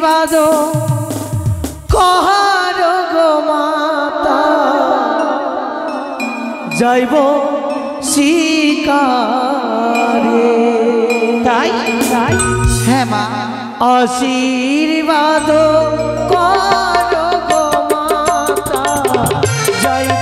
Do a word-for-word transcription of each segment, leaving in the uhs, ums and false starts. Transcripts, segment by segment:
আশীর্বাদ কহার গো মাতা যাইব শিকারে তাই তাই হ্যাঁ মা আশীর্বাদ কর গো মাতা যাইব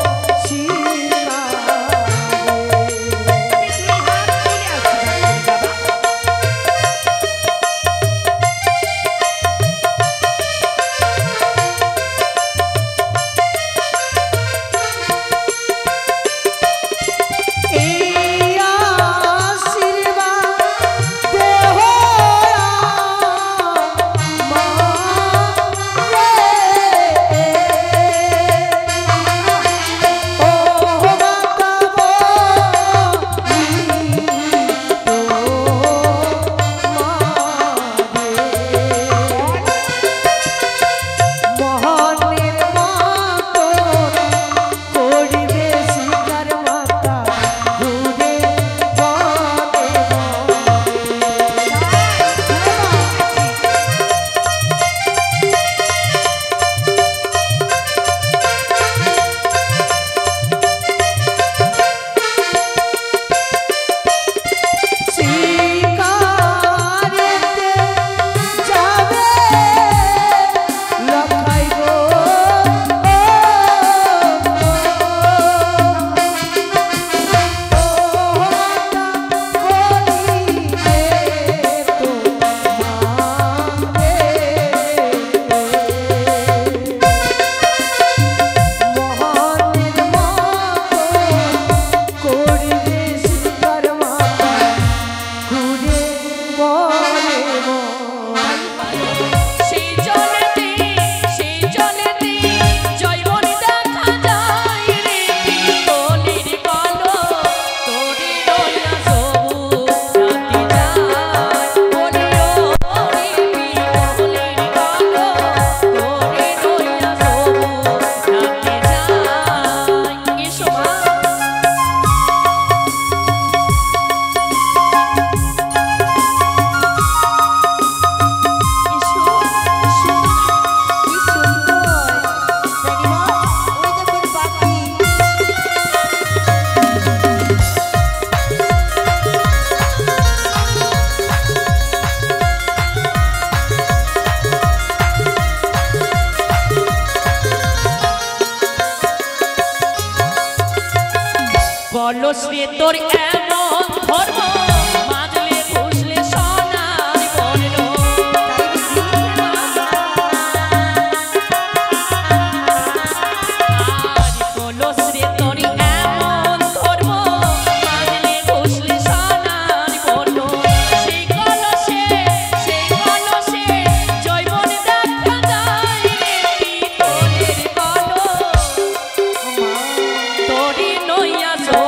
কলসে তোর এমন ধর্ম মাজলে বুঝলে সোনার বর্ণ আর কলসে তোর এমন ধর্ম মাজলে বুঝলে সোনার বর্ণ সেই কলসে সেই কলসে জৈবন দেখা যায় রে তোরের কলস তোরি নইয়া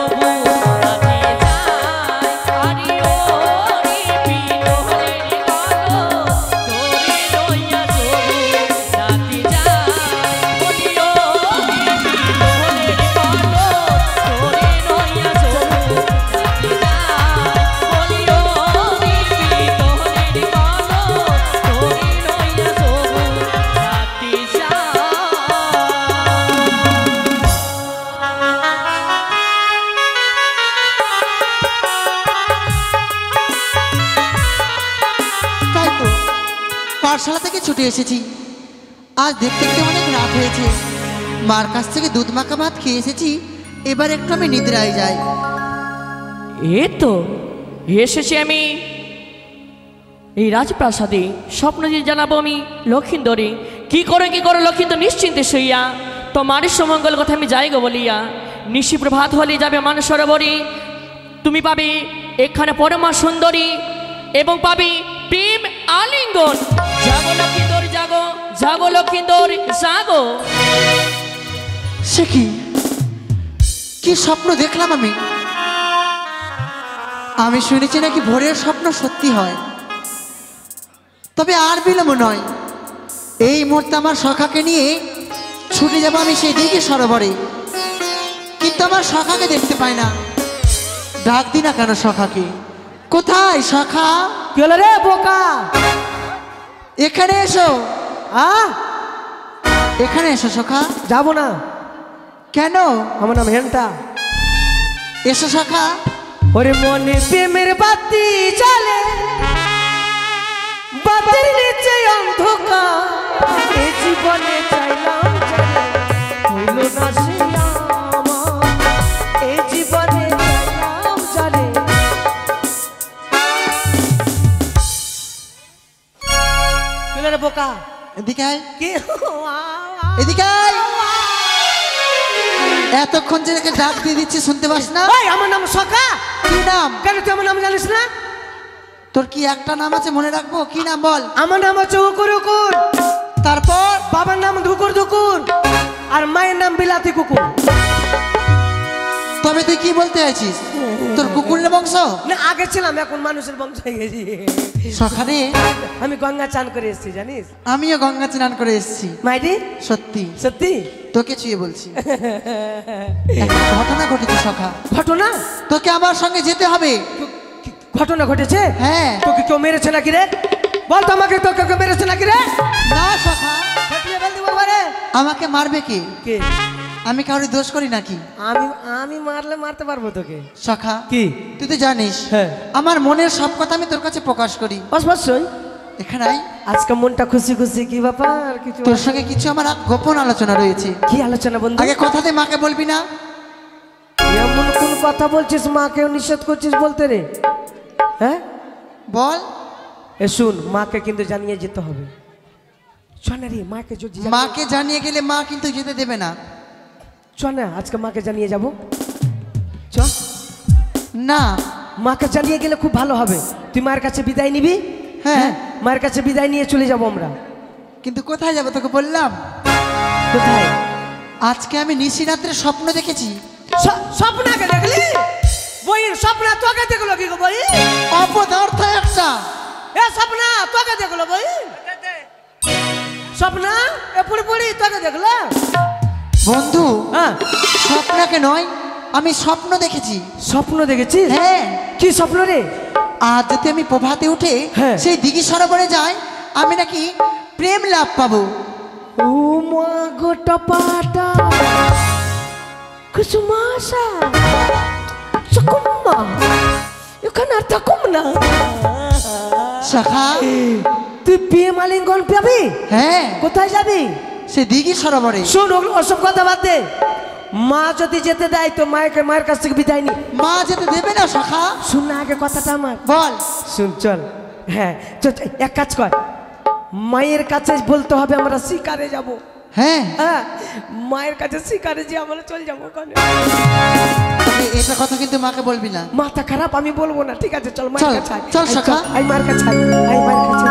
পাঠশালা থেকে ছুটে এসেছি। আজ দেখতে দেখতে অনেক রাত হয়েছে। মার কাছ থেকে দুধ মাখা ভাত খেয়ে এসেছি, এবার একটু আমি নিদ্রায় যাই। এ তো এসেছি আমি এই রাজপ্রাসাদে। স্বপ্ন যে জানাবো আমি লক্ষিন্দরে। কি করে কি করে লক্ষিন্দর নিশ্চিন্তে শুইয়া তোমার সুমঙ্গল কথা আমি যাই গো বলিয়া। নিশি প্রভাত হলে যাবে মানসরোবরে, তুমি পাবে এখানে পরমা সুন্দরী এবং পাবে প্রেম আলিঙ্গন। জাগো লক্ষিন্দর জাগো, জাগো লক্ষিন্দর জাগো। সে কি কি স্বপ্ন দেখলাম আমি? আমি শুনেছি নাকি ভোরের স্বপ্ন সত্যি হয়। তবে আর বিলম্ব নয়, এই মুহূর্তে আমার সখাকে নিয়ে ছুটে যাব আমি সেই দিকে সরোবরে। কিন্তু আমার সখাকে দেখতে পাই না। ডাক দি না কেন সখাকে? কোথায় সখা? কি হলো রে বোকা? এখানে এসো, আ এখানে এসো সখা। যাবো না, কেন? আমার নাম হেনটা। এসো সখা। ওরে মনে প্রেমের বাতি জ্বলে, বাতির নিচে অন্ধকার, এ জীবনে চাইলাম জানে, হইল না সে আমার, এ জীবনে চাইলাম জানে। তুই বোকা এদিকে আয়, কি এদিকে আয়। এতক্ষণ যে একে ডাক দিয়ে দিচ্ছি শুনতে পাস না? ওই আমার নাম সখা। কি নাম? কেন তুই আমার নাম জানিস না? তোর কি একটা নাম আছে মনে রাখবো? কি নাম বল? আমার নাম হচ্ছে উকুর উকুর, তারপর বাবার নাম ধুকুর ধুকুর, আর মায়ের নাম বিলাতি কুকুর। তবে তুই কি বলতে চাইছিস? তোর কুকুরের বংশ? না আগে ছিলাম, এখন মানুষের বংশ হয়ে গেছি। সখানে আমি গঙ্গা চান করে এসেছি জানিস। আমিও গঙ্গা স্নান করে এসেছি। মাইরি সত্যি সত্যি তোকে ছুঁয়ে বলছি, একটা ঘটনা ঘটেছে সখা। ঘটনা? তোকে আমার সঙ্গে যেতে হবে। কি ঘটনা ঘটেছে? হ্যাঁ। তোকে কেউ মেরেছে নাকি রে? বল তো আমাকে, তোকে কেউ মেরেছে নাকি রে? না সখা, ফাটিয়ে বল দিব বারে। আমাকে মারবে কে? কে? আমি কাউরি দোষ করি নাকি? আমি আমি মারলে মারতে পারবো তোকে। সখা কি? তুই তো জানিস হ্যাঁ। আমার মনের সব কথা আমি তোর কাছে প্রকাশ করি। অবশ্যই। এখানে আয়। আজকে মনটা খুশি খুশি, কি ব্যাপার? কিছু তোর সঙ্গে কিছু আমার গোপন আলোচনা রয়েছে। কি আলোচনা বন্ধু? আগে কথাতে মাকে বলবি না। এমন কোন কথা বলছিস মাকেও নিষেধ করছিস বলতে রে? হ্যাঁ বল। এ শুন, মাকে কিন্তু জানিয়ে যেতে হবে। চল না রে, মাকে যদি জানিয়ে- মাকে জানিয়ে গেলে মা কিন্তু যেতে দেবে না। চল না আজকে মাকে জানিয়ে যাব। চ না, মাকে জানিয়ে গেলে খুব ভালো হবে। তুই মায়ের কাছে বিদায় নিবি। হ্যাঁ। মায়ের কাছে বিদায় নিয়ে চলে যাব আমরা। কিন্তু কোথায় যাবো তোকে বললাম? কোথায়? আজকে আমি নিশিরাত্রে স্বপ্ন দেখেছি। স- স্বপ্নাকে দেখলি? বই স্বপ্না তোকে দেখলো কি গো বই? অপদার্থ একটা। এ স্বপ্না তোকে দেখলো বই? স্বপ্না এ পুরি পুরি তোকে দেখলো? বন্ধু, হ্যাঁ স্বপ্নকে নয়, আমি স্বপ্ন দেখেছি। স্বপ্ন দেখেছিস? হ্যাঁ। কি স্বপ্ন রে? আজ যদি আমি প্রভাতে উঠে হ্যাঁ। সেই দিঘি সরোবরে যাই, আমি নাকি প্রেম লাভ পাবো। ও মা গোটা পাটা কুসুমাশা সুকুম্মা এখানে আর থাকুম না। সখা, তুই বিয়ে মালিঙ্গন পাবি? হ্যাঁ, কোথায় যাবি? সে দিঘি সরোবরে। শোন, ওগুলো ওসব কথা বাদ দে। মা যদি যেতে দেয় তো মায়ের মায়ের কাছ থেকে বিদায় নি। মা যেতে দেবে না সখা। শুন না আগে কথাটা আমার। বল। শুন চল। হ্যাঁ চল, চল, এক কাজ কর, মায়ের কাছে বলতে হবে আমরা শিকারে যাব। হ্যাঁ, হ্যাঁ মায়ের কাছে শিকারে যে আমরা চল যাবো ওখানে। তবে এটা কথা কিন্তু মাকে বলবি না। মাথা খারাপ, আমি বলবো না। ঠিক আছে চল চল, মায়ের কাছে আয়। চল আয়, সখা। আই মায়ের কাছে আয়, আই মায়ের কাছে।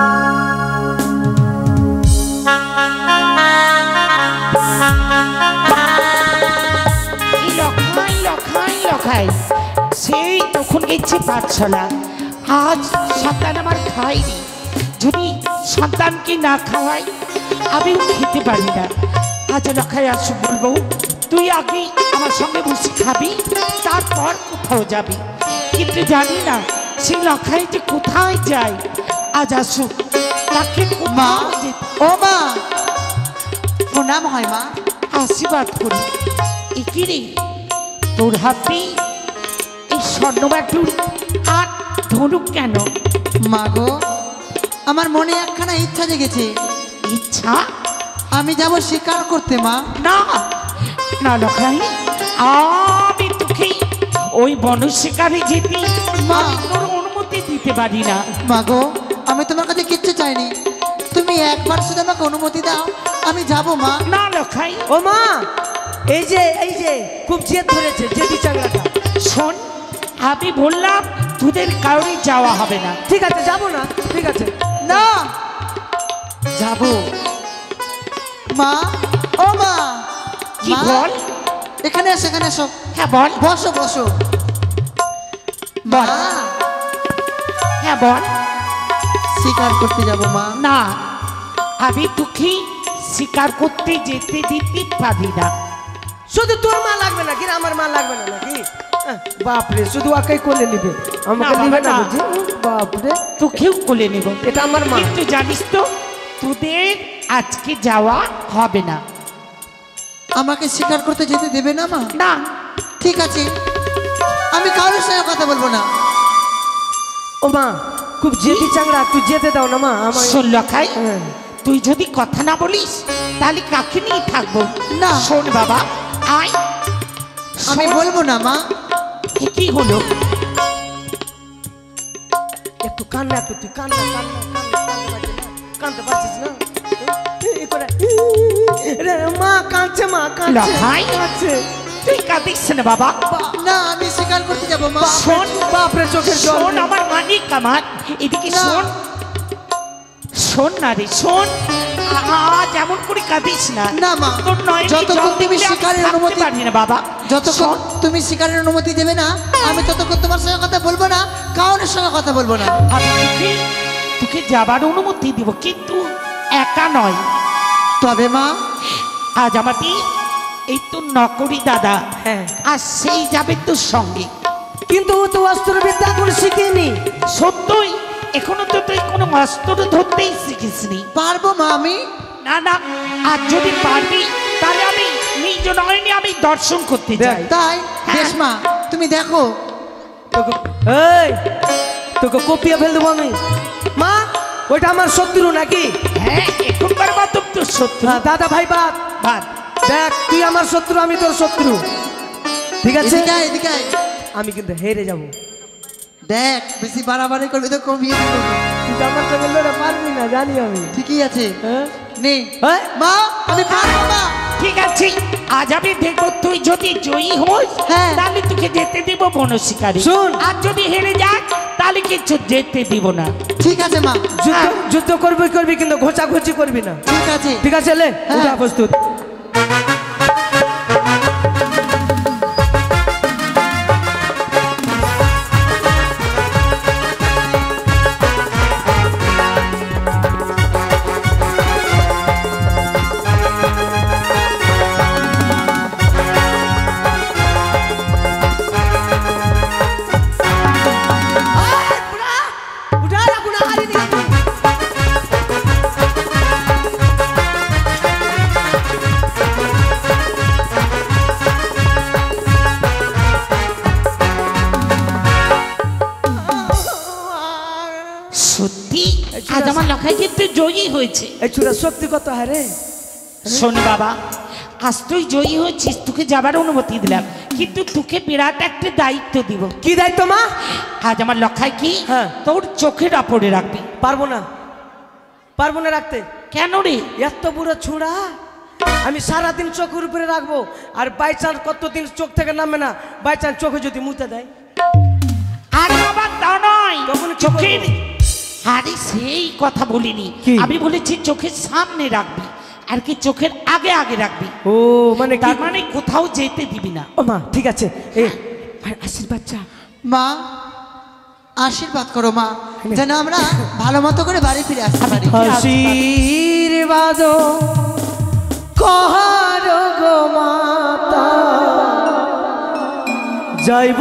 এই লখাই লখাই লখাই সেই তখন ইচ্ছে পাচ্ছ না। আজ সন্তান আমার খাইনি, যদি সন্তানকে না খাওয়াই আমিও খেতে পারি না। আজ লখাই আসু বলবো, তুই আগে আমার সঙ্গে বসে খাবি, তারপর কোথাও যাবি। কিন্তু জানি না সেই লখাই যে কোথায় যায়। আজ আসুক, তাকে মা, কোথাও যেতে ও মা, প্রণাম হয় মা। আশীর্বাদ করি। একিরে তোর হাতে এই স্বর্ণবাটুর আর ধনুক কেন? মা গো, আমার মনে একখানা ইচ্ছা জেগেছে। ইচ্ছা? আমি যাব শিকার করতে মা। না না লখাই, আমি তোকে ওই বন শিকারে যেতে মা। আমি তোর অনুমতি দিতে পারি না। মা গো, আমি তোমার কাছে কিচ্ছু চাইনি, তুমি একবার শুধু আমাকে অনুমতি দাও, আমি যাব মা। না লখাই, ও মা, এই যে এই যে খুব জেদ ধরেছে জেদি চাংড়াটা। শোন, আমি বললাম তোদের কারোরই যাওয়া হবে না। ঠিক আছে যাবো না, ঠিক আছে। না, যাব মা। ও মা, কি মা, বল? এখানে এসো, এখানে এসো। হ্যাঁ বল, বসো বসো। বল। মা, হ্যাঁ বল। শিকার করতে যাব মা। না, আমি তোকে শিকার করতে যেতে দিতে পারি না। শুধু তোর মা লাগবে না কি? আমার মা লাগবে না নাকি? আহ, বাপরে, শুধু আকাই কোলে নিবে, আমাকে না, নিবে বাবা, না না। বুঝি? বাপরে, তোকেও কোলে নেব। এটা আমার মা। কিন্তু জানিস তো তোদের আজকে যাওয়া হবে না। আমাকে শিকার করতে যেতে দেবে না মা? না। ঠিক আছে, আমি কারোর সঙ্গে কথা বলবো না। ও মা, খুব জেদি চাংড়া, তুই যেতে দাও না মা আমার। শোন লখাই, হ্যাঁ। তুই যদি কথা না বলিস তাহলে কাকে নিয়ে থাকবো? না। শোন বাবা, আয়। আমি শোন। বলবো না মা। এ কি হলো? একটু কান্না, একটু তুই কান্না কান্না কান্না কান্না পারছিস না, কানতে পারছিস না? এই করে রে মা, কাঁদছে মা, কাঁদছে লখাই, কাঁদছে। তুই কাঁদিস না বাবা। না, আমি শিকার করতে যাবো মা। শোন বাপরে, চোখের জল। শোন আমার মানিক আমার, এদিকে না। শোন। শোন না রে, শোন। আজ এমন করে কাঁদিস না। না মা, তোর নয় যতক্ষণ তুমি শিকারের অনুমতি পারি না বাবা। যতক্ষণ শোন, তুমি শিকারের অনুমতি দেবে না, আমি ততক্ষণ তোমার সঙ্গে কথা বলবো না, কারোর সঙ্গে কথা বলবো না। আমি তোকে তোকে যাবার অনুমতি দিব, কিন্তু একা নয়। তবে মা, আজ আমাকে এই তো নকরি দাদা, হ্যাঁ, আর সেই যাবে তোর সঙ্গে। কিন্তু ও তো অস্ত্রবিদ্যা এখন শিখিনি। সত্যই এখনো তো তুই কোনো অস্ত্র ধরতেই শিখিসনি। পারবো মা আমি। না না, আর যদি পারবি তাহলে আমি নিজ নয়নে আমি দর্শন করতে দেখ। চাই। তাই বেশ মা, তুমি দেখো। তোকে এই তোকে কপিয়ে ফেল দেবো আমি। মা, ওইটা আমার শত্রু নাকি? হ্যাঁ, এখনকার মাধ্যম তোর শত্রু। হ্যাঁ, দাদা ভাই বাদ বাদ। দেখ, তুই আমার শত্রু, আমি তোর শত্রু, ঠিক আছে? এদিকে আয়, এদিকে আয়। আমি কিন্তু হেরে যাব। দেখ, বেশি বাড়াবাড়ি করবি তো কমিয়ে দেবো। তুই তো আমার সঙ্গে লড়ে পারবি না, জানি আমি। ঠিকই আছে। হ্যাঁ? নে হ্যাঁ? মা, আমি পারবো মা। ঠিক আছে, আজ আমি দেখবো তুই যদি জয়ী হোস হ্যাঁ। তাহলে তোকে যেতে দিব বনশিকারে। শোন। আর যদি হেরে যাক তাহলে কিছু যেতে দিব না। ঠিক আছে মা, যুদ্ধ যুদ্ধ করবি করবি, কিন্তু ঘোচাঘুচি করবি না, ঠিক আছে। ঠিক আছে? লে, হ্যাঁ। উঠা প্রস্তুত। উঠা রাখো না, হারিয়ে দিলাম। সত্যি আজ আমার লখাই কিন্তু জয়ী হয়েছে। এই চূড়া শক্তি কত হারে? শোন বাবা, আজ তুই জয়ী হয়েছিস, তোকে যাবার অনুমতি দিলাম, কিন্তু তোকে বিরাট একটা দায়িত্ব দিব। কি দায়িত্ব মা? আজ আমার লখাই কি হ্যাঁ। তোর চোখের আপড়ে রাখবি। পারবো না, পারবো না রাখতে। কেন রে? এত বুড়ো ছুড়া আমি সারাদিন চোখের উপরে রাখবো, আর বাই চান্স কতদিন চোখ থেকে নামবে না, বাই চান্স চোখে যদি মুতে দেয়? আর বাবা তা নয়, তখন কি চোখের করবো? আরে সেই কথা বলিনি, কি? আমি বলেছি চোখের সামনে রাখবি, আর কি চোখের আগে আগে রাখবি। ও মানে কি? তার মানে কোথাও যেতে দিবি না। ও মা, ঠিক আছে। এই আশীর্বাদ চা। মা, আশীর্বাদ করো মা, যেন আমরা ভালো মতো করে বাড়ি ফিরে আসতে পারি। আশীর্বাদ কহার গো মাতা, যাইব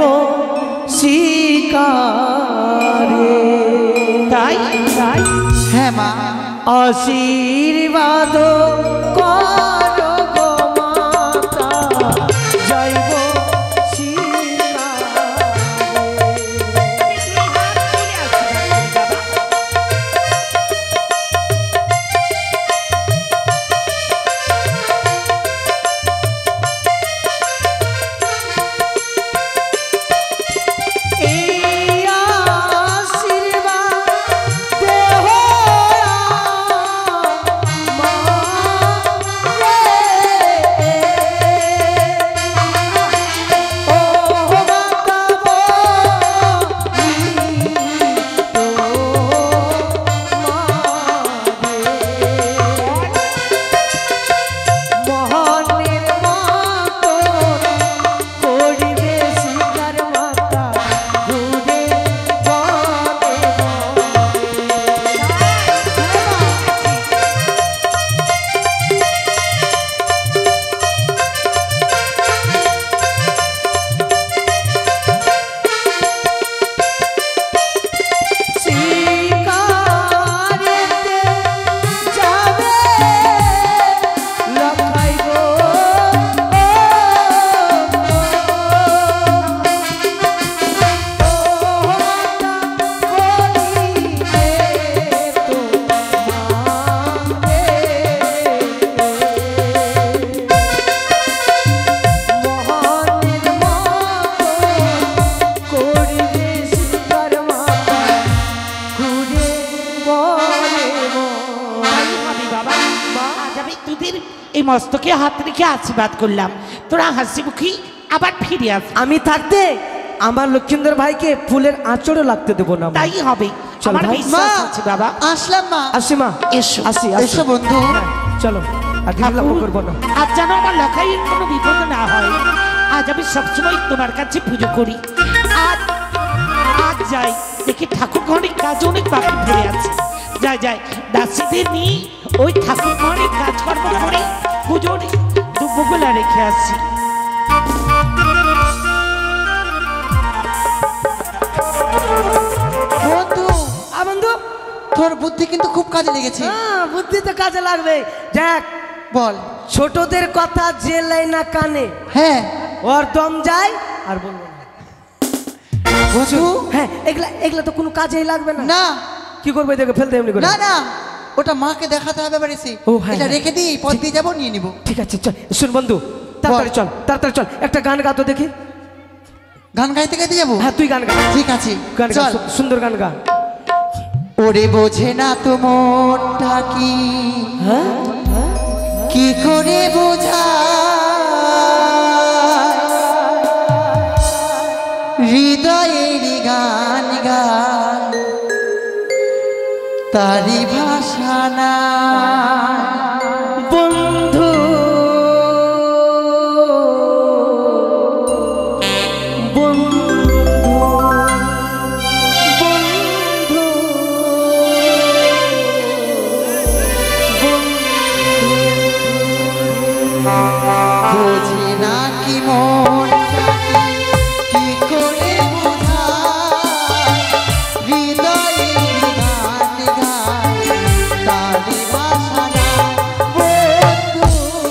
শিকারে। তাই তাই হ্যাঁ মা, আশীর্বাদ কর গো মাতা, যাইব শিকারে। এই আশীর্বাদ দেহ মা রে। তোদের এই মস্তকে হাত রেখে আশীর্বাদ করলাম, তোরা হাসি মুখী আবার ফিরে আস। আমি থাকতে আমার লক্ষিন্দর ভাইকে ফুলের আঁচড়ও লাগতে দেবো না। তাই হবে, চল আমার ভাই। বিশ্বাস মা, আছে বাবা। আসলাম মা। আসি মা, এসো আসি এসো বন্ধু। চলো আর বিলম্ব করবো না। আজ যেন আমার লখাইয়ের কোনো বিপদ না হয়। আজ আমি সবসময় তোমার কাছে পুজো করি। আজ আজ যাই দেখি ঠাকুর ঘরের কাজ অনেক বাকি পড়ে আছে। যাই যাই দাসীদের নিয়ে ওই ঠাকুর ঘরের কাজকর্ম করে পুজোর দুপুরগুলা রেখে আসছি। বন্ধু, আ বন্ধু, তোর বুদ্ধি কিন্তু খুব কাজে লেগেছে। হ্যাঁ বুদ্ধি তো কাজে লাগবে। দেখ, বল। ছোটদের কথা যে লাই না কানে, হ্যাঁ ওর দম যায় আর বলবো না। বন্ধু, হ্যাঁ এগুলা এগুলা তো কোনো কাজেই লাগবে না। না কি করবে, দেখে ফেলতে এমনি করে? না না, ওটা মাকে দেখাতে হবে বাড়িতে। ও, হ্যাঁ, এটা হ্যাঁ। রেখে দিই, পথ দিয়ে যাবো, নিয়ে নিবো। ঠিক আছে চল। শুন বন্ধু, তাড়াতাড়ি চল, তাড়াতাড়ি চল, একটা গান গা তো দেখি। গান গাইতে গাইতে যাবো। হ্যাঁ তুই গান গা, ঠিক আছে, গান গা, চল। সু- সুন্দর গান গা। ওরে বোঝে না তো মনটা কি, হ্যাঁ কি করে বোঝা হৃদয়ের গান গান, তারি ভাষা না বন্ধু, বন্ধু, বন্ধু, বোঝে না কি মনটা কি, কি করে বোঝা হৃদয়ের গান গান, তারি ভাষা না বন্ধু,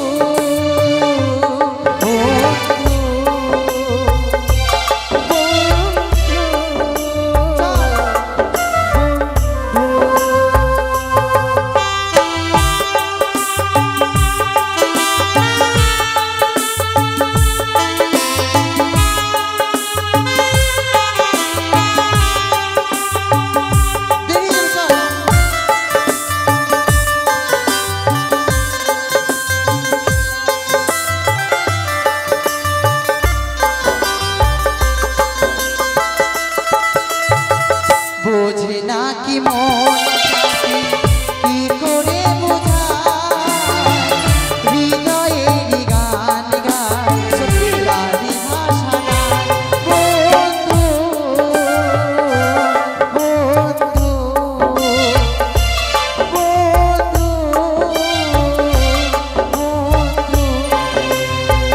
দেরি হলো চল। বোঝে না কি মনটা কি, কি করে বোঝা হৃদয়ের গান গান, তারি ভাষা না বন্ধু, বন্ধু, বন্ধু, বন্ধু।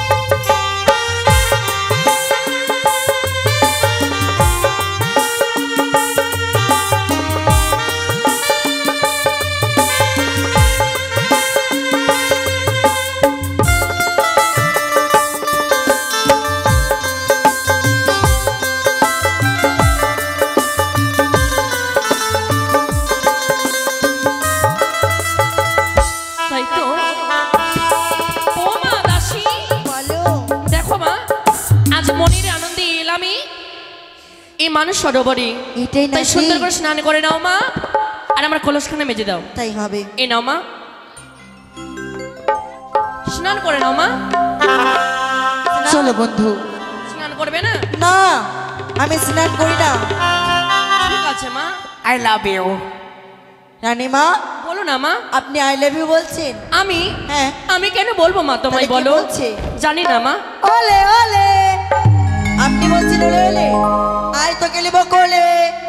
তাই তো। ও মা দাসী, দেখো মা, আজ মনের আনন্দে এলামই এই মানুষ সরোবরে। এটাই তাই নাকি? সুন্দর করে স্নান করে নাও মা, আর আমার কলসখানে মেজে দাও। তাই হবে। এই নাও মা, স্নান করে নাও মা। চলো বন্ধু। স্নান করবে না? না, আমি স্নান করি না। ঠিক আছে মা, আই লাভ ইউ। রানীমা, বলো না মা। আপনি আই লাভ ইউ বলছেন? আমি হ্যাঁ। আমি কেন বলবো মা, তোমায় তাহলে কি বলো। বলছে? জানি না মা। ওলে ওলে, আপনি বলছেন ওলে ওলে, আয় তো গেলি বকলে।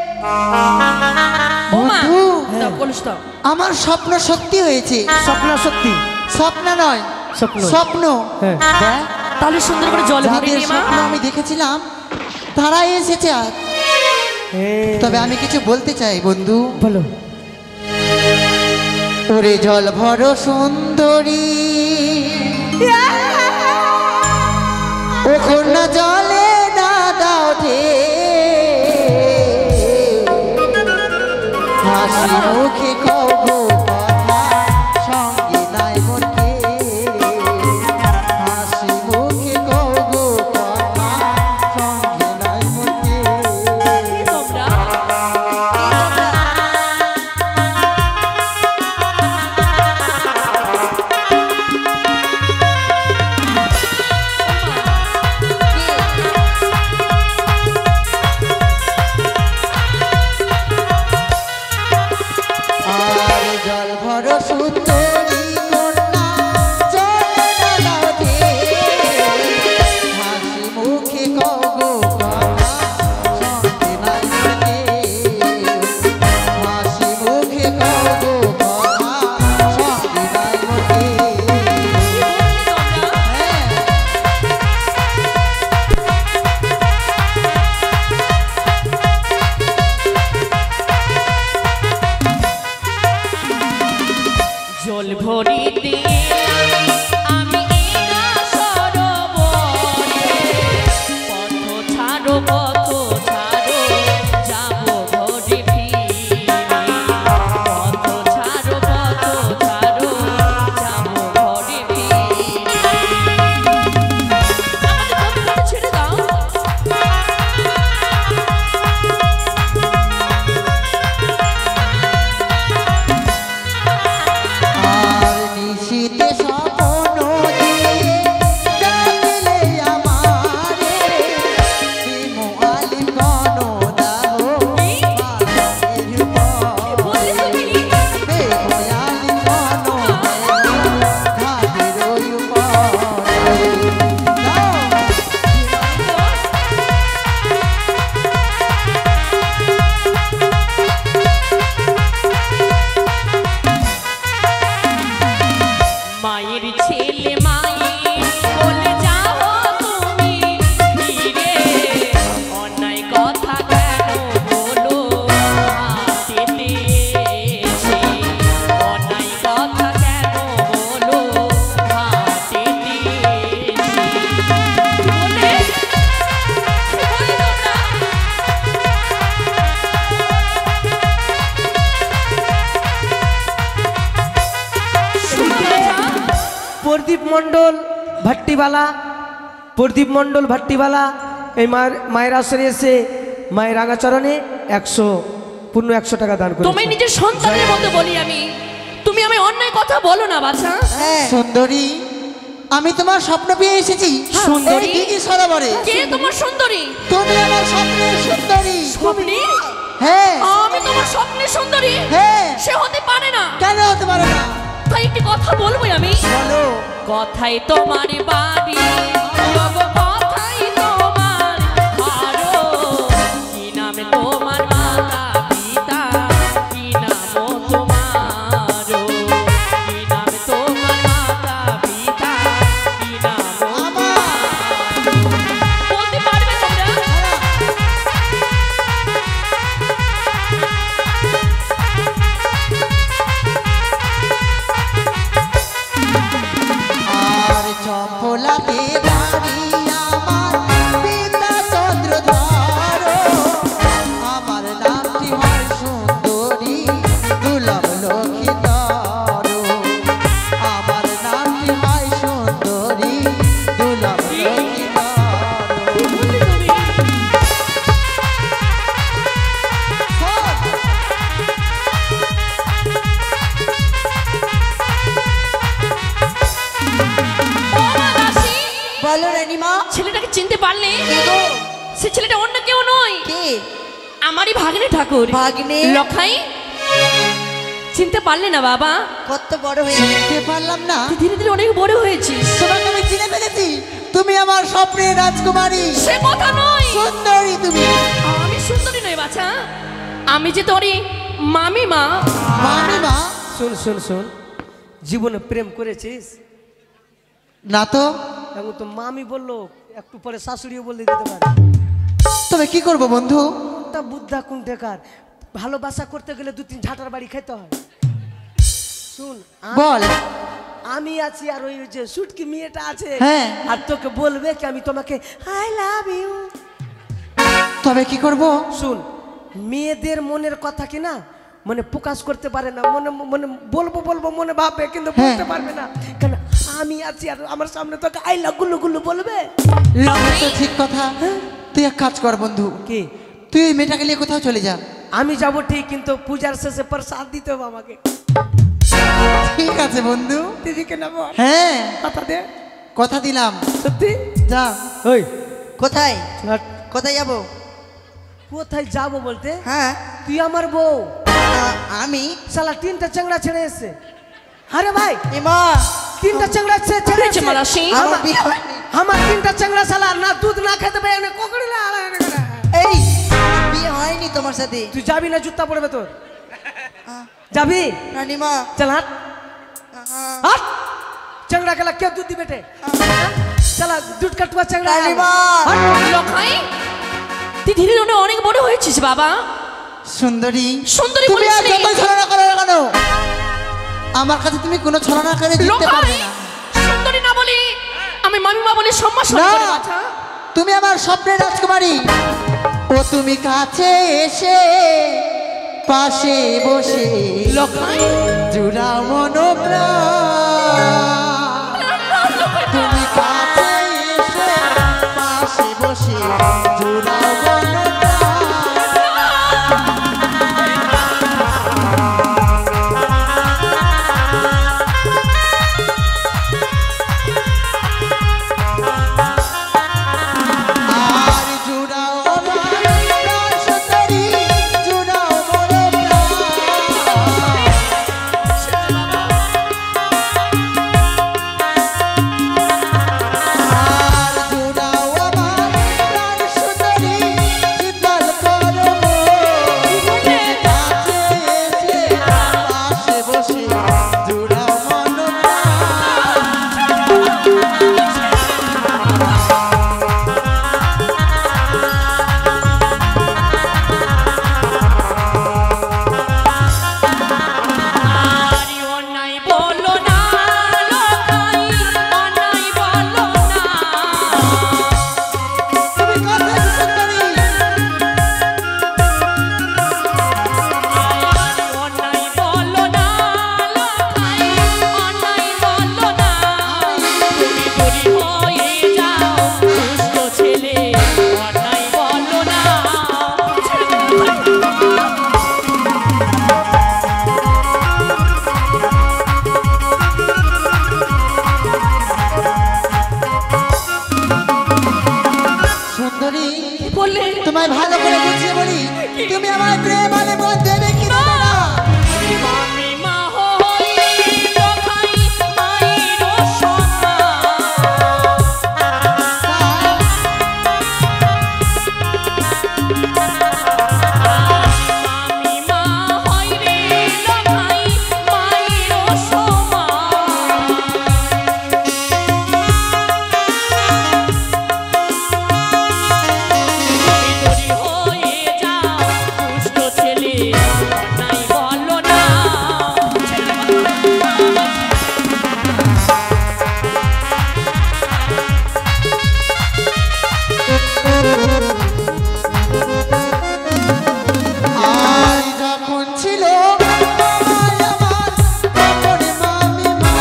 ও মা, বন্ধু। দাও কলস দাও। আমার স্বপ্ন সত্যি হয়েছে। স্বপ্ন সত্যি, স্বপ্ন নয়, স্বপ্ন। স্বপ্ন। হ্যাঁ। দেখ, তাহলে সুন্দর করে জল ভরে যাদের নি মা। স্বপ্ন আমি দেখেছিলাম তারাই এসেছে আজ। হ্যাঁ, তবে আমি কিছু বলতে চাই বন্ধু। বলো। ওরে জল ভর সুন্দরী, ও কন্যা জলে না দাও ঢে, হাসি মুখে কবো কথা সঙ্গে নাই মনকে, হাসি মুখে কবো কথা সঙ্গে নাই মনকে। তোমরা জল ভর সুন্দরী কন্যা চলে না নদে হাসি মুখে কগো কথা সঙ্গে নাই মোটে হাসি মুখে কগো কথা সঙ্গে নাই মোটে জল ভরিতে আমি একা সরোবরে পথ ছাড়ো পথ ছাড়ো যাবো ঘরে ফিরে পথ ছাড়ো পথ ছাড়ো যাবো ঘরে ফিরে আমাদের বন্ধুকে ছেড়ে দাও আর নিশীতে স্বপ্ন দিয়ে ডাকলে আমারে প্রেম আলিঙ্গন দাও মায়ের উপরে প্রেম আলিঙ্গন ঘাটের উপরে দাও মায়ের ছেলে মায়ের বলে যাও তুমি ফিরে অন্যায় কথা কেন বলো হাতেতে এসে অন্যায় কথা কেন বলো হাতেতে এসে বলে বলে তোমরা প্রদীপ মণ্ডল ভাট্টিবালা প্রদীপ মণ্ডল ভাট্টিবালা এই মায়ের মায়ের আসরে এসে মায়ের রাঙাচরণে একশো পূর্ণ একশো টাকা দান করে তুমি নিজের সন্তানের মতো বলি আমি তুমি আমি অন্যায় কথা বলো না বাছা সুন্দরী আমি তোমার স্বপ্ন পেয়ে এসেছি সুন্দরী? এই দিঘি সরোবরে কে তোমার সুন্দরী তুমি আমার স্বপ্নের সুন্দরী স্বপ্নে হ্যাঁ আমি তোমার স্বপ্নের সুন্দরী হ্যাঁ সে হতে পারে না কেন হতে পারে না তাই একটি কথা বলবো আমি বলো কথাই তোমার বাড়ি ওগো কথাই তোমার হারো কি নামে তোমার মাতা পিতা কি নাম তোমার কি নামে তোমার মাতা পিতা কি নাম বলতে পারবে তোমরা আর চম্পলাতে বাড়ি আমার পিতা চন্দ্রধর আমার নামটি হয় সুন্দরী দুর্লভ লক্ষিতর আমার নামটি হয় সুন্দরী দুর্লভ লক্ষিতর বলো রানীমা ছেলেটাকে চিনতে পারলে কে গো? সে ছেলেটা অন্য কেউ নয় কে আমারই ভাগ্নে ঠাকুর ভাগ্নে? লখাই চিনতে পারলে না বাবা কত বড় হয়ে চিনতে পারলাম না তুই ধীরে ধীরে অনেক বড় হয়েছিস তোমাকে আমি চিনে ফেলেছি তুমি আমার স্বপ্নের রাজকুমারী সে কথা নয় সুন্দরী তুমি আমি সুন্দরী নই বাছা আমি যে তোরই মামি মা মামি মা শুন শুন শুন জীবনে প্রেম করেছিস না তো এখন তো মামি বললো একটু পরে শাশুড়িও বলে দিতে পারে তবে কি করব বন্ধু তা বুদ্ধা কুণ্ঠেকার ভালোবাসা করতে গেলে দু তিন ঝাঁটার বাড়ি খেতে হয় শুন আ- বল আমি আছি আর ওই যে সুটকি মেয়েটা আছে হ্যাঁ। আর তোকে বলবে কি আমি তোমাকে আই লাভ ইউ তবে কি করব শুন মেয়েদের মনের কথা কি না মানে প্রকাশ করতে পারে না মনে মনে বলবো বলবো মনে ভাবে কিন্তু বলতে পারবে না কেন আমি আছি আর আমার সামনে তোকে আই লাভ গুলো গুলো বলবে তো ঠিক কথা তুই এক কাজ কর বন্ধু কি তুই ওই মেয়েটাকে নিয়ে কোথাও চলে যা আমি যাব ঠিক কিন্তু পূজার শেষে প্রসাদ দিতে হবে আমাকে ঠিক আছে বন্ধু দিদিকে নেবো হ্যাঁ কথা দে কথা দিলাম সত্যি যা ওই কোথায় ছাড়। কোথায় যাবো কোথায় যাবো বলতে হ্যাঁ তুই আমার বউ আমি শালা তিনটা চাংড়া ছেড়ে এসছে। আরে ভাই এমা তিনটা চাংড়া ছে- ছেড়ে হয়েছে এসছে। মালাসি? আমার আমার- বিয়ে হয়নি। আমার তিনটা চাংড়া শালা না দুধ না খেতে পারে না কোকড়ি না এই বিয়ে হয়নি তোমার সাথে তুই যাবি না জুতা পড়বে তোর যাবি রানীমা চল হাট হাট চাংড়া খেলা কে দুধ দিবে टे শালা দুধ কাটুয়া চাংড়া রানীমা লখাই তুই ধীরে ধীরে অনেক বড় হয়েছিস বাবা। সুন্দরী সুন্দরী তুমি আর বলিস নি। যতই ছলনা করো না কেন আমার কাছে তুমি কোনো ছলনা করে জিততে লখাই পারবে না। সুন্দরী না বলি আমি মামিমা বলে সম্মান না করে বাছা। তুমি আমার স্বপ্নের রাজকুমারী। ও তুমি কাছে এসে পাশে বসে লখাই জুড়াও মনোপ্রাণ। তুমি কাছে এসে পাশে বসে জুড়াও মনোপ্রাণ। আর জুড়াও আমার প্রাণ সুন্দরী, জুড়াও মনোপ্রাণ। আর জুড়াও আমার প্রাণ সুন্দরী, শীতল করো মন। কাছে এসে পাশে বসে জুড়াও মনোপ্রাণ। আরে অন্যায় বলো না লখাই অন্যায় বলো না। তুমি কাছে সুন্দরী, অন্যায় বলো না লখাই অন্যায় বলো না। তুমি যদি হয়ে যাও দুষ্ট ছেলে অন্যায় বলো না। সুন্দরী বললে তোমায় ভালো করে বুঝিয়ে বলি, তুমি আমার প্রেম আলে মন দেবে কি দেবে না? মামি মা হই লখাই মায়ের সন্তান। মামি মা হই রে লখাই মায়ের সমান। ভিতরি হয়ে যাও দুষ্ট ছেলে অন্যায় বলো না। আর যখন ছিল আমার আমার তখন মামি মা।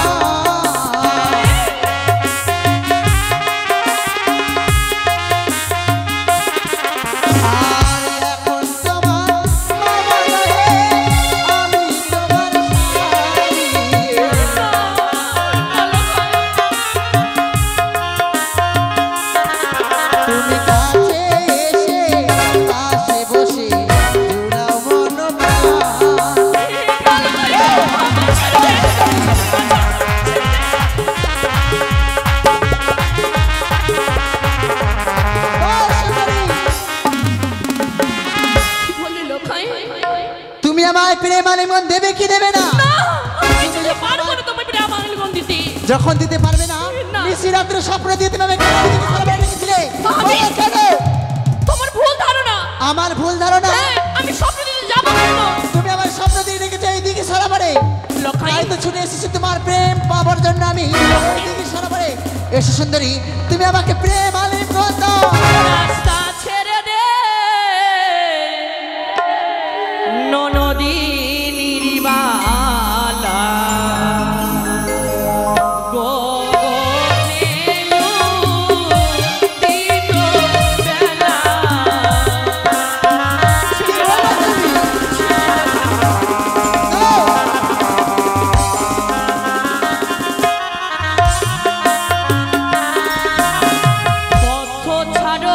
আর এখন তোমার মামা নহে, আমি তোমার স্বামী। তুমি কাছে এসে পাশে বসে জুড়াও মনোপ্রাণ। বললি লখাই তুমি আমায় প্রেম আলে মন দেবে কি দেবে না? আমি যে পারবো না তোমার প্রেম আলিঙ্গন দিতে। যখন দিতে পারবে না না। নিশি রাত্রে স্বপ্ন দিয়ে তুমি আমাকে কেন দিতে পারবে রেখেছিলে? আমি- বলো কেন? তোমার ভুল ধারণা। আমার ভুল ধারণা। হ্যাঁ, আমি স্বপ্ন দিতে যাবো কেন? তুমি আমার স্বপ্ন দিয়ে রেখেছো এইদিকে সরাবারে। লখাই তাই তো ছুটে এসেছি তোমার প্রেম পাবার জন্য আমি এইদিকে সরাবারে। এসো সুন্দরী, তুমি আমাকে প্রেম আলিঙ্গন দাও। রাস্তা ছেড়ে দে ননদী নির্বালা গগনে উদিত বেলা। পথ ছাড়ো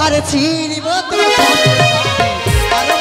আরে চিনিব তোমার আরে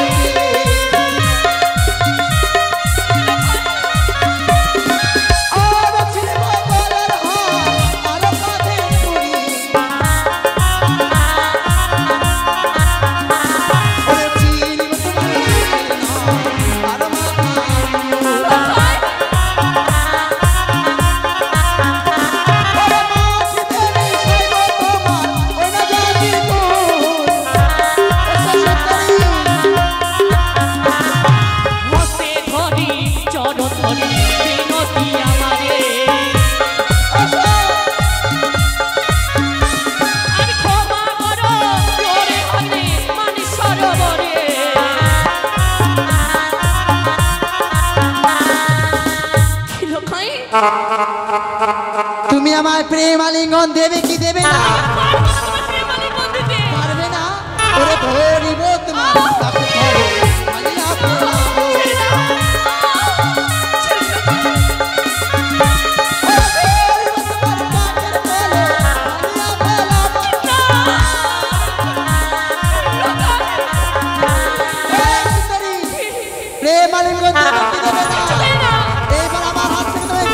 তুমি আমার প্রেম আলিঙ্গন দেবে কি দেবে না পারবে না ওরে ধরিব তোমার তাকে ধরো আমি না পেলাবো প্রেম আলিঙ্গন দেবে কি দেবে না এইবার আমার হাত থেকে তুমি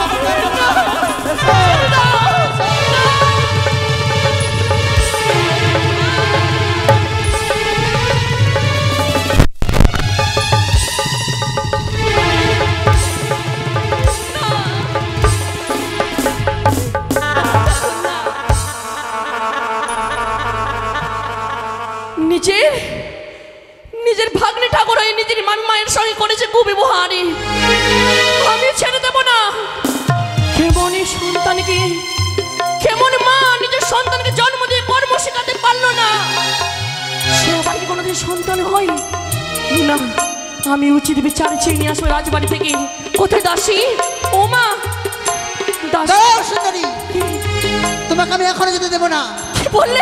নিজের নিজের ভাগ্নে ঠাকুর হয়ে নিজের মায়ের সঙ্গে করেছে কুব্যবহারী আমি ছেড়ে দেব না। কেমন সন্তানকে কেমন মা নিজের সন্তানকে জন্ম দিয়ে কর্ম শেখাতে পারলো না সে আবার কি কোনোদিন সন্তান হয় না। আমি উচিত বিচার চেয়ে নিয়ে আসবো রাজবাড়ি থেকে। কোথায় দাসী ও মা দাসী সুন্দরী তোমাকে আমি এখনো যেতে দেবো না। কি বললে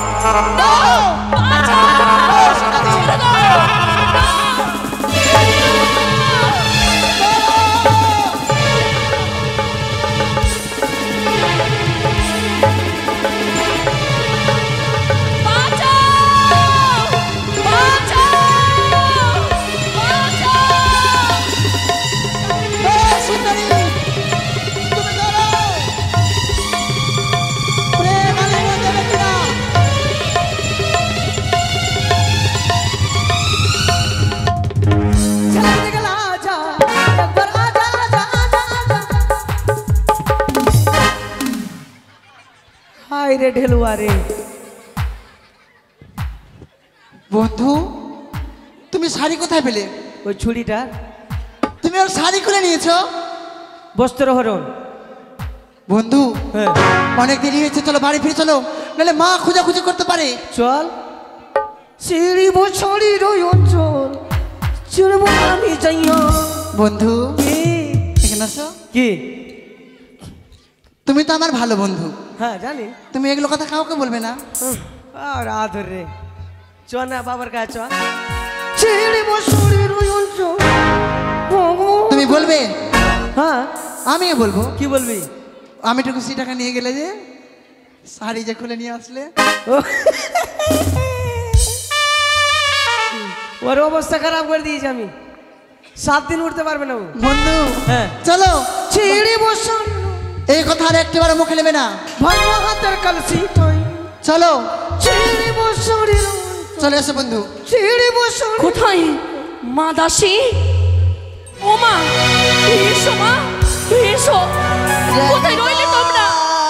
রে ঢেলুয়া রে বন্ধু তুমি শাড়ি কোথায় পেলে? ওই ছুরিটা তুমি ওর শাড়ি খুলে নিয়েছো? বস্ত্রহরণ। বন্ধু হ্যাঁ অনেক দেরি হয়েছে, চলো বাড়ি ফিরে চলো, নাহলে মা খোঁজাখুঁজি করতে পারে। চল সিঁড়ি বছরির ওই অঞ্চল চলবো আমি যাইয়া। বন্ধু কি এখানে আসো। কি তুমি তো আমার ভালো বন্ধু। হ্যাঁ জানি। তুমি এগুলো কথা কাউকে বলবে না। আর আদর রে চ না বাবার কাছে চ। সিঁড়ি বছরির ওই অঞ্চল তুমি বলবে? হ্যাঁ আমিও বলবো। কি বলবি? আমি একটু কুড়ি টাকা নিয়ে গেলে যে শাড়ি যে খুলে নিয়ে আসলে ওর অবস্থা খারাপ করে দিয়েছি আমি। সাত দিন উঠতে পারবে না ও। বন্ধু হ্যাঁ চলো। ছিড়ি বসন এই কথা আর একটিবার মুখে নেবে না। ভাঙা হাতের কলসি টই চলো। ছিড়ি বসরির চলে এসো বন্ধু। ছিড়ি বসন কোথায় মা দাসী? ও মা এসো মা এসো, কোথায় রইলে তোমরা?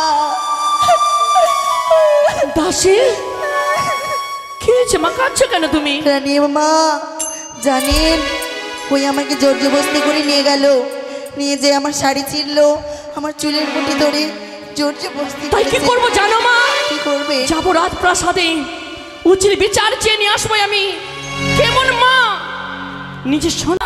দাসী কি হয়েছে মা, কাঁদছো কেন তুমি? রানী মা জানেন ওই আমাকে জোর জবরদস্তি করে নিয়ে গেল, নিয়ে যে আমার শাড়ি ছিঁড়লো, আমার চুলের মুঠি ধরে জোর জবরদস্তি। তাই কি করবো জানো মা? কি করবে? যাবো রাজপ্রাসাদে, উচিত বিচার চেয়ে নিয়ে আসবো আমি। কেমন মা নিজের সোনা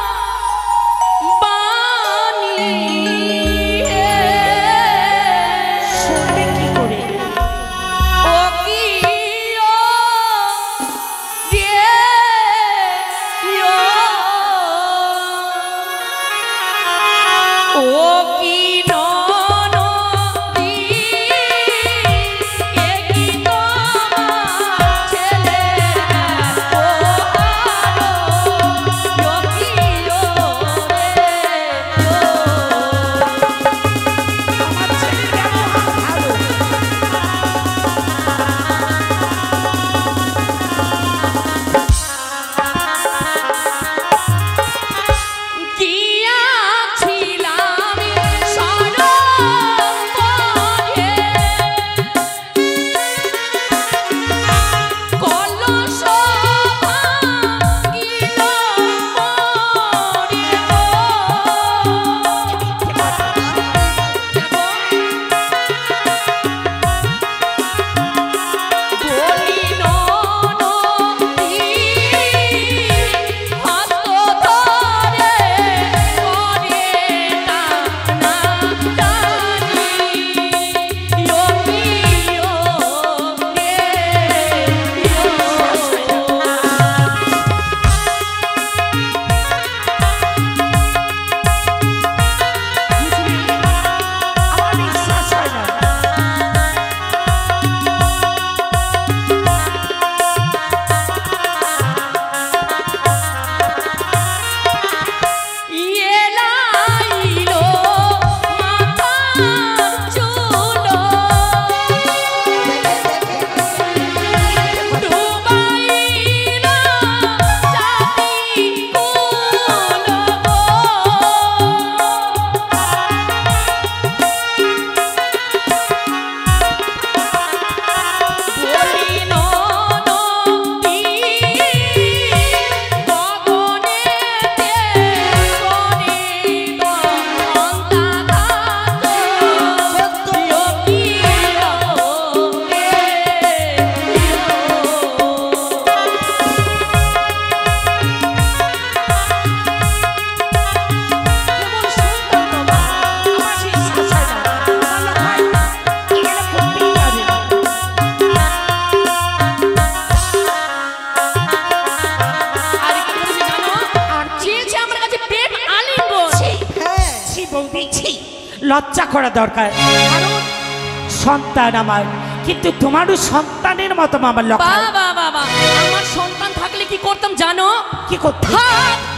লজ্জা করা দরকার, কারণ সন্তান আমার, কিন্তু তোমারও সন্তানের মতো আমার লক্ষাই। বাবা বাবা, আমার সন্তান থাকলে কি করতাম জানো? কি করতে? হাত